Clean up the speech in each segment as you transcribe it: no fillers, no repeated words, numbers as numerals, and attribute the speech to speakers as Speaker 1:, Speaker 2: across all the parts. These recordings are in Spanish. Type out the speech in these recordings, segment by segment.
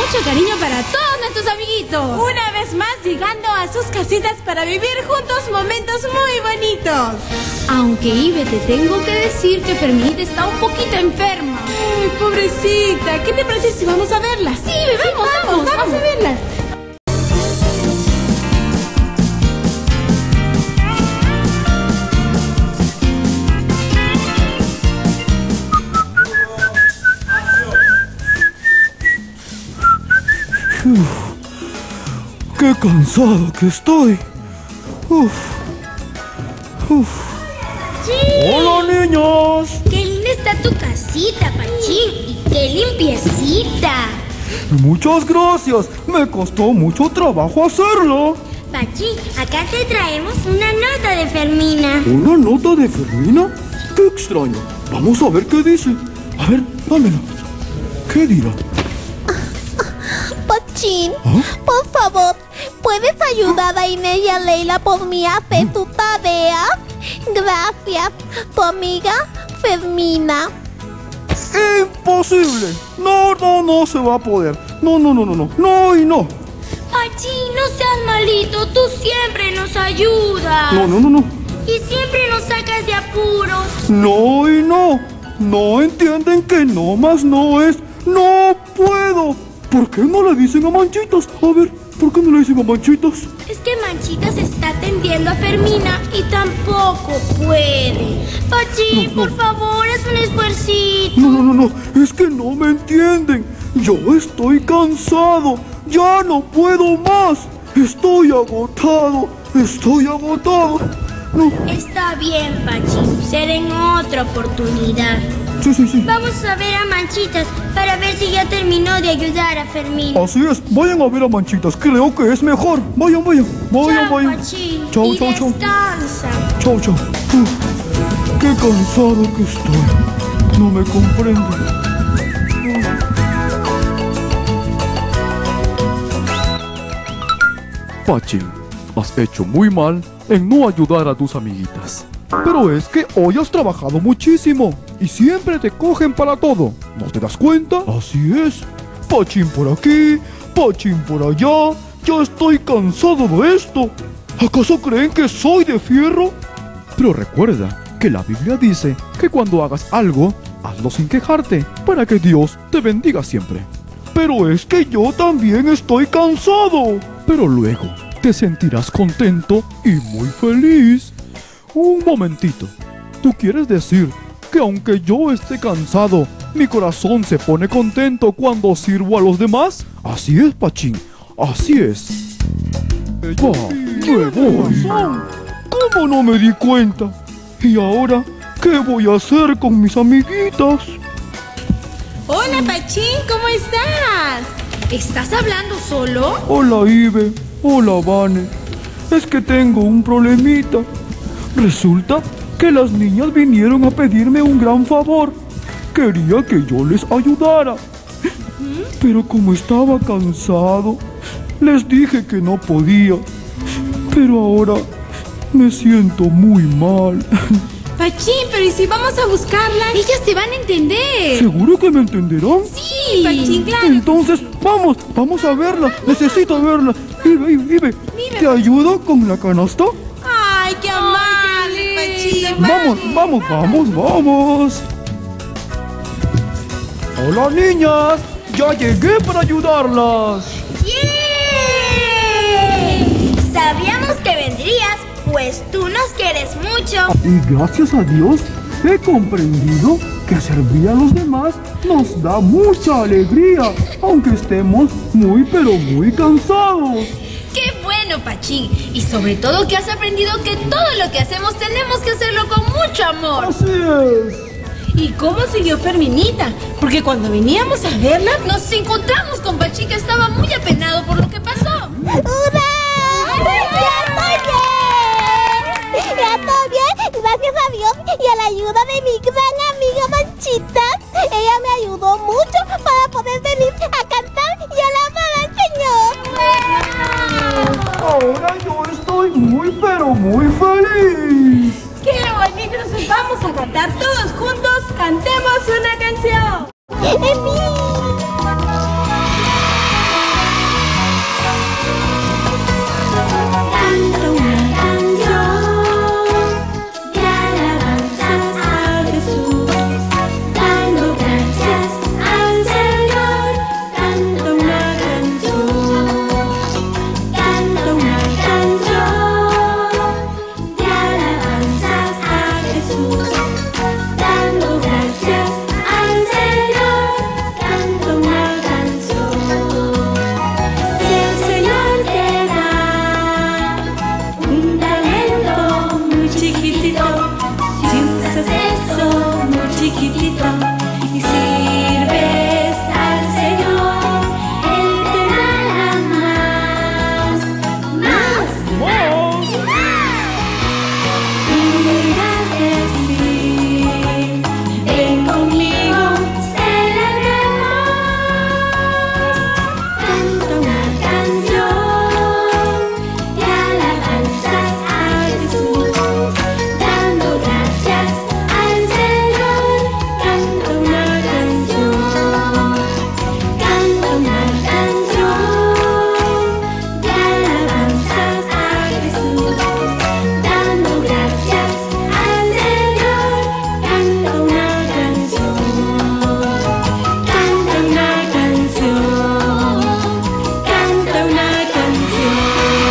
Speaker 1: mucho cariño para todos nuestros amiguitos.
Speaker 2: Una vez más llegando a sus casitas para vivir juntos momentos muy bonitos.
Speaker 1: Aunque Ibe, te tengo que decir que Ferminita está un poquito enferma.
Speaker 2: Ay, pobrecita, ¿qué te parece si vamos a verla?
Speaker 1: Sí, Ibe, vamos
Speaker 2: a verla.
Speaker 3: Qué cansado que estoy.
Speaker 1: Sí.
Speaker 3: Hola, niños.
Speaker 4: Qué linda está tu casita, Pachín. Y qué limpiecita.
Speaker 3: Muchas gracias. Me costó mucho trabajo hacerlo.
Speaker 4: Pachín, acá te traemos una nota de Fermina.
Speaker 3: ¿Una nota de Fermina? Qué extraño. Vamos a ver qué dice. A ver, dámela. ¿Qué dirá?
Speaker 5: Pachín,
Speaker 3: ¿Ah?
Speaker 5: por favor, ¿puedes ayudar a Inés y a Leila por mí a hacer tu tarea? Gracias, tu amiga Fermina.
Speaker 3: ¡Imposible! No se va a poder. No y no.
Speaker 4: Pachín, no seas malito, tú siempre nos ayudas.
Speaker 3: No.
Speaker 4: Y siempre nos sacas de apuros.
Speaker 3: No y no. No entienden que no más no es no puedo. ¿Por qué no le dicen a Manchitas? A ver, ¿por qué no le dicen a Manchitas?
Speaker 4: Es que Manchitas está atendiendo a Fermina y tampoco puede. Pachín, por favor, haz un esfuercito.
Speaker 3: No. Es que no me entienden. Yo estoy cansado. Ya no puedo más. Estoy agotado. No.
Speaker 4: Está bien, Pachín, será en otra oportunidad.
Speaker 3: Sí.
Speaker 4: Vamos a ver a Manchitas para ver si ya terminó de ayudar a Fermín.
Speaker 3: Así es. Vayan a ver a Manchitas. Creo que es mejor. Vayan.
Speaker 4: Chao, Pachín.
Speaker 3: Chao.
Speaker 4: Y descansa.
Speaker 3: Chao. Qué cansado que estoy. No me comprende.
Speaker 6: Pachín, has hecho muy mal en no ayudar a tus amiguitas.
Speaker 3: Pero es que hoy has trabajado muchísimo y siempre te cogen para todo. ¿No te das cuenta? Así es. Pachín por aquí, Pachín por allá. Ya estoy cansado de esto. ¿Acaso creen que soy de fierro?
Speaker 6: Pero recuerda que la Biblia dice que cuando hagas algo, hazlo sin quejarte, para que Dios te bendiga siempre.
Speaker 3: Pero es que yo también estoy cansado.
Speaker 6: Pero luego te sentirás contento y muy feliz. Un momentito. ¿Tú quieres decir que aunque yo esté cansado, mi corazón se pone contento cuando sirvo a los demás?
Speaker 3: Así es, Pachín. Así es.
Speaker 6: Me voy.
Speaker 3: ¿Cómo no me di cuenta? ¿Y ahora qué voy a hacer con mis amiguitas?
Speaker 2: Hola, Pachín, ¿cómo estás?
Speaker 1: ¿Estás hablando solo?
Speaker 3: Hola, Ibe. Hola, Vane. Es que tengo un problemita. Resulta que las niñas vinieron a pedirme un gran favor. Quería que yo les ayudara. Pero como estaba cansado, les dije que no podía. Pero ahora me siento muy mal.
Speaker 2: Pachín, pero ¿y si vamos a buscarlas?
Speaker 1: Ellas te van a entender.
Speaker 3: ¿Seguro que me entenderán?
Speaker 1: Sí,
Speaker 2: Pachín, claro.
Speaker 3: Entonces, vamos a verla. Necesito verla. Ibe, ¿te ayudo con la canasta?
Speaker 2: Ay, qué amable, Pachín.
Speaker 3: Vamos. Hola, niñas. Ya llegué para ayudarlas.
Speaker 4: ¡Yeah! Sabíamos que vendrías, pues tú nos quieres mucho.
Speaker 3: Y gracias a Dios he comprendido que servir a los demás nos da mucha alegría, aunque estemos muy cansados.
Speaker 1: ¡Qué bueno, Pachín! Y sobre todo que has aprendido que todo lo que hacemos tenemos que hacerlo con mucho amor.
Speaker 3: Así es.
Speaker 2: ¿Y cómo siguió Ferminita? Porque cuando veníamos a verla,
Speaker 1: Nos encontramos con Pachín, que estaba muy apenado por lo que pasó.
Speaker 5: ¡Hurra! ¡Ya estoy bien! Gracias a Dios y a la ayuda de mi gran amiga Manchitas. Ella me ayudó mucho para poder venir a cantar y alabar al Señor.
Speaker 3: Ahora yo estoy muy feliz.
Speaker 2: ¡qué bonito! Entonces vamos a cantar todos juntos. Cantemos una canción. bendito y sirves al Señor, Él te dará más. Y dirás decir, ven conmigo, celebremos. Canta una canción de alabanzas a Jesús, dando gracias al Señor. Canta una canción de alabanzas a Jesús, dando gracias al Señor. Canta una canción, canta una canción, canta una canción.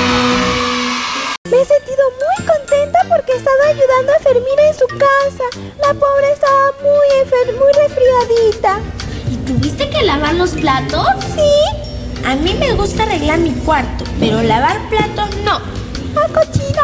Speaker 5: Me he sentido muy contenta porque he estado ayudando a Fermina en su casa. La pobre estaba muy enferma, muy resfriadita.
Speaker 1: ¿Y tuviste que lavar los platos?
Speaker 5: ¿Sí?
Speaker 4: A mí me gusta arreglar mi cuarto, pero lavar platos no.
Speaker 5: ¿Ah, cochina?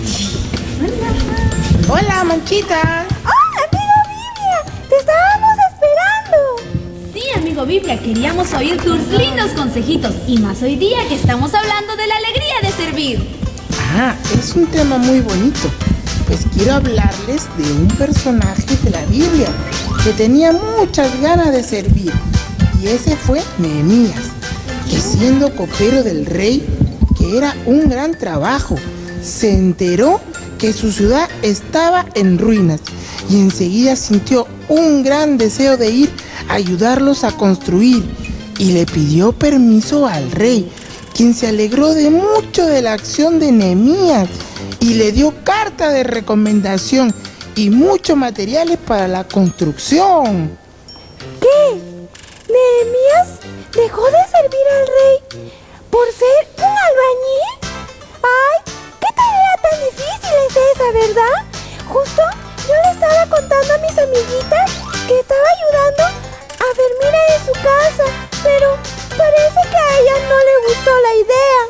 Speaker 7: Hola, Manchita.
Speaker 5: ¡Hola, amiga Biblia! ¡Te estábamos esperando!
Speaker 1: Sí, amigo Biblia, queríamos oír tus lindos consejitos. Y más hoy día que estamos hablando de la alegría de servir.
Speaker 7: Ah, es un tema muy bonito. Pues quiero hablarles de un personaje de la Biblia que tenía muchas ganas de servir. Y ese fue Nehemías, que siendo copero del rey, que era un gran trabajo, se enteró que su ciudad estaba en ruinas y enseguida sintió un gran deseo de ir a ayudarlos a construir y le pidió permiso al rey, quien se alegró de mucho de la acción de Nehemías y le dio carta de recomendación y muchos materiales para la construcción.
Speaker 5: ¿Qué? ¿Nehemías dejó de servir al rey por ser un albañil? ¡Ay! ¡Qué tarea tan difícil es esa, ¿verdad? Justo yo le estaba contando a mis amiguitas que estaba ayudando a Fermina en su casa, pero parece que a ella no le gustó la idea.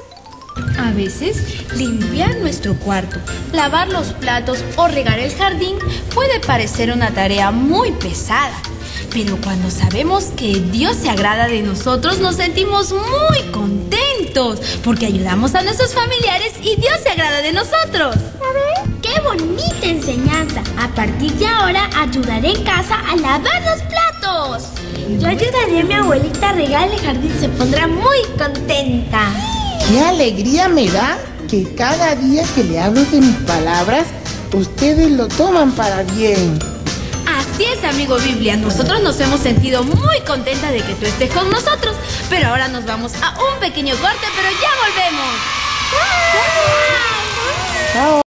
Speaker 1: A veces, limpiar nuestro cuarto, lavar los platos o regar el jardín puede parecer una tarea muy pesada. Pero cuando sabemos que Dios se agrada de nosotros, nos sentimos muy contentos porque ayudamos a nuestros familiares y Dios se agrada de nosotros.
Speaker 4: ¡Qué bonita enseñanza! A partir de ahora ayudaré en casa a lavar los platos. Yo ayudaré a mi abuelita a regar el jardín, se pondrá muy contenta.
Speaker 7: ¡Qué alegría me da que cada día que le hablo de mis palabras, ustedes lo toman para bien!
Speaker 1: Así es, amigo Biblia, nosotros nos hemos sentido muy contentas de que tú estés con nosotros. Pero ahora nos vamos a un pequeño corte, pero ya volvemos.
Speaker 7: ¡Chao!